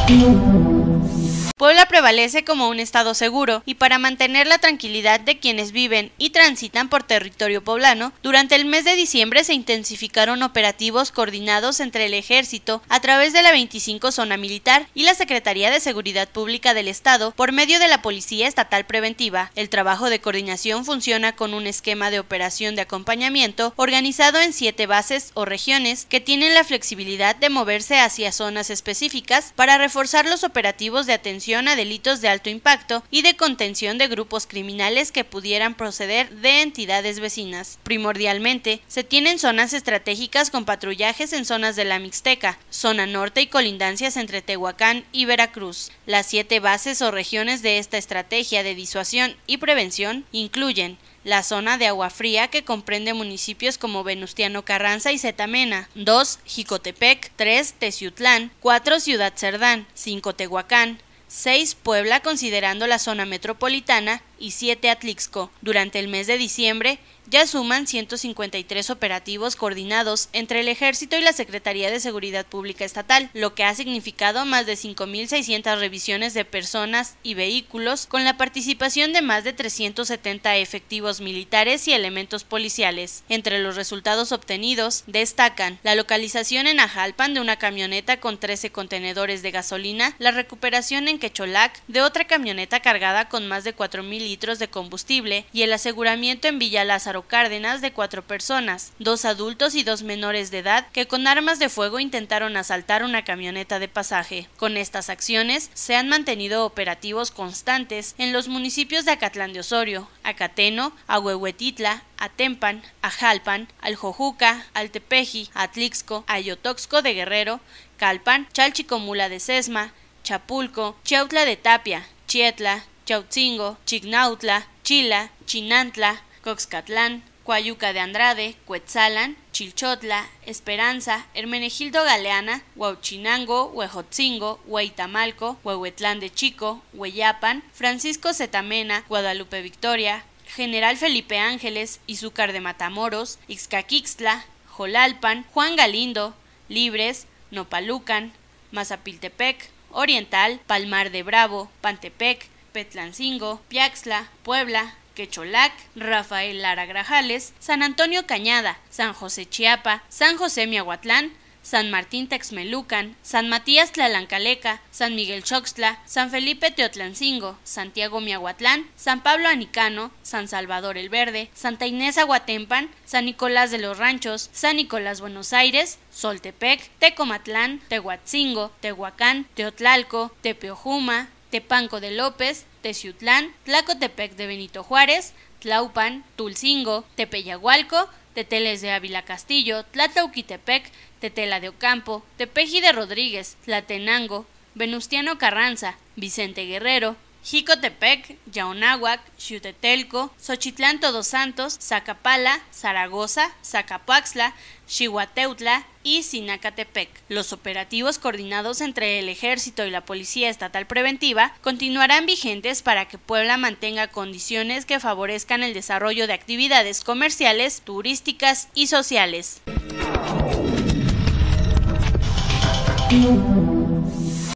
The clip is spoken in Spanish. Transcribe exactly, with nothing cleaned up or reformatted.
Puebla prevalece como un estado seguro y para mantener la tranquilidad de quienes viven y transitan por territorio poblano, durante el mes de diciembre se intensificaron operativos coordinados entre el Ejército a través de la veinticinco Zona Militar y la Secretaría de Seguridad Pública del Estado por medio de la Policía Estatal Preventiva. El trabajo de coordinación funciona con un esquema de operación de acompañamiento organizado en siete bases o regiones que tienen la flexibilidad de moverse hacia zonas específicas para reforzar los operativos de atención a delitos de alto impacto y de contención de grupos criminales que pudieran proceder de entidades vecinas. Primordialmente, se tienen zonas estratégicas con patrullajes en zonas de la Mixteca, zona norte y colindancias entre Tehuacán y Veracruz. Las siete bases o regiones de esta estrategia de disuasión y prevención incluyen la zona de Agua Fría, que comprende municipios como Venustiano Carranza y Zetamena, dos Jicotepec, tres Teciutlán, cuatro Ciudad Cerdán, cinco Tehuacán, seis Puebla considerando la zona metropolitana y siete Atlixco. Durante el mes de diciembre ya suman ciento cincuenta y tres operativos coordinados entre el Ejército y la Secretaría de Seguridad Pública Estatal, lo que ha significado más de cinco mil seiscientas revisiones de personas y vehículos, con la participación de más de trescientos setenta efectivos militares y elementos policiales. Entre los resultados obtenidos destacan la localización en Ajalpan de una camioneta con trece contenedores de gasolina, la recuperación en Quecholac de otra camioneta cargada con más de cuatro mil litros de combustible y el aseguramiento en Villa Lázaro Cárdenas de cuatro personas, dos adultos y dos menores de edad que con armas de fuego intentaron asaltar una camioneta de pasaje. Con estas acciones se han mantenido operativos constantes en los municipios de Acatlán de Osorio, Acateno, Ahuehuetitla, Atempan, Ajalpan, Aljojuca, Altepeji, Atlixco, Ayotoxco de Guerrero, Calpan, Chalchicomula de Sesma, Chapulco, Chiautla de Tapia, Chietla, Chautzingo, Chignautla, Chila, Chinantla, Coxcatlán, Coayuca de Andrade, Cuetzalan, Chilchotla, Esperanza, Hermenegildo Galeana, Huauchinango, Huejotzingo, Hueitamalco, Huehuetlán de Chico, Hueyapan, Francisco Zetamena, Guadalupe Victoria, General Felipe Ángeles, Izúcar de Matamoros, Ixcaquixtla, Jolalpan, Juan Galindo, Libres, Nopalucan, Mazapiltepec, Oriental, Palmar de Bravo, Pantepec, Petlancingo, Piaxtla, Puebla, Quecholac, Rafael Lara Grajales, San Antonio Cañada, San José Chiapa, San José Miahuatlán, San Martín Texmelucan, San Matías Tlalancaleca, San Miguel Xoxtla, San Felipe Teotlancingo, Santiago Miahuatlán, San Pablo Anicano, San Salvador el Verde, Santa Inés Aguatempan, San Nicolás de los Ranchos, San Nicolás Buenos Aires, Soltepec, Tecomatlán, Tehuatzingo, Tehuacán, Teotlalco, Tepeojuma, Tepanco de López, Teciutlán, Tlacotepec de Benito Juárez, Tlaupan, Tulcingo, Tepeyagualco, Teteles de Ávila Castillo, Tlatlauquitepec, Tetela de Ocampo, Tepeji de Rodríguez, Tlatenango, Venustiano Carranza, Vicente Guerrero, Jicotepec, Yaonáhuac, Xiutetelco, Xochitlán Todos Santos, Zacapala, Zaragoza, Zacapuaxtla, Xihuateutla y Sinacatepec. Los operativos coordinados entre el Ejército y la Policía Estatal Preventiva continuarán vigentes para que Puebla mantenga condiciones que favorezcan el desarrollo de actividades comerciales, turísticas y sociales.